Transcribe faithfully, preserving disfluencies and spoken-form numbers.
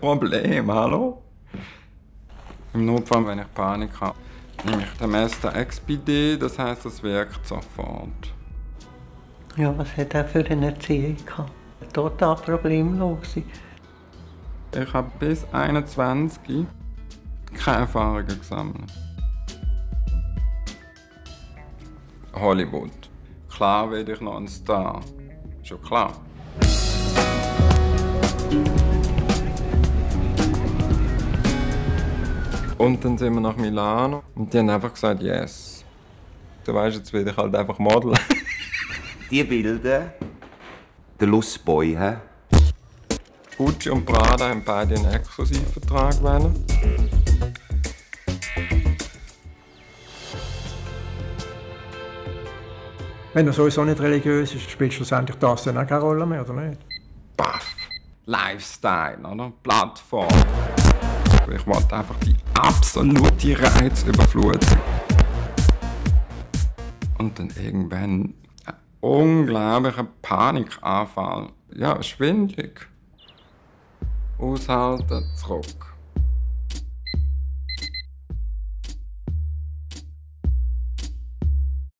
Problem, hallo? Im Notfall, wenn ich Panik habe, nehme ich den Mester X P D, das heisst, es wirkt sofort. Ja, was hat er für eine Erziehung gehabt? Total problemlos. Ich habe bis einundzwanzig keine Erfahrungen gesammelt. Hollywood. Klar werde ich noch ein Star. Schon klar. Und dann sind wir nach Milano und die haben einfach gesagt, yes. Du weißt, jetzt werde ich halt einfach Model. Die Bilder, der Lustboy, hä? Gucci und Prada haben beide einen Exklusivvertrag wollen. Wenn er sowieso nicht religiös ist, spielt schlussendlich das dann auch keine Rolle mehr, oder nicht? Baff. Lifestyle, oder? Plattform. Ich wollte einfach die absolute Reizüberflutung. Und dann irgendwann ein unglaublicher Panikanfall. Ja, schwindelig. Aushalten, zurück.